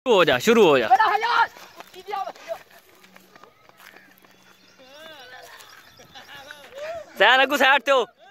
हो जा, शुरू हो जा। सैन अगू सैड ते हो।